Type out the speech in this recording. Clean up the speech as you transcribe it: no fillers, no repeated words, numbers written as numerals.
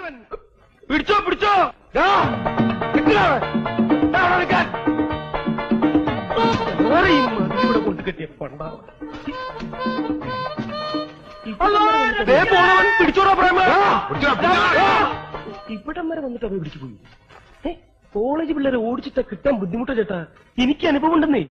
പിടിച്ചോ പിടിച്ചോ ഇവിടെ കൊണ്ട് കെട്ടിയ പണ്ടാവൻ പിടിച്ചോടാ പ്രേമ ഇവിടം വരെ വന്നിട്ട് അവ പിടിച്ചു പോയി. കോളേജ് പിള്ളേരെ ഓടിച്ചിട്ടാ കിട്ടാൻ ബുദ്ധിമുട്ടാ ചേട്ടാ. എനിക്ക് അനുഭവം ഉണ്ടെന്നേ.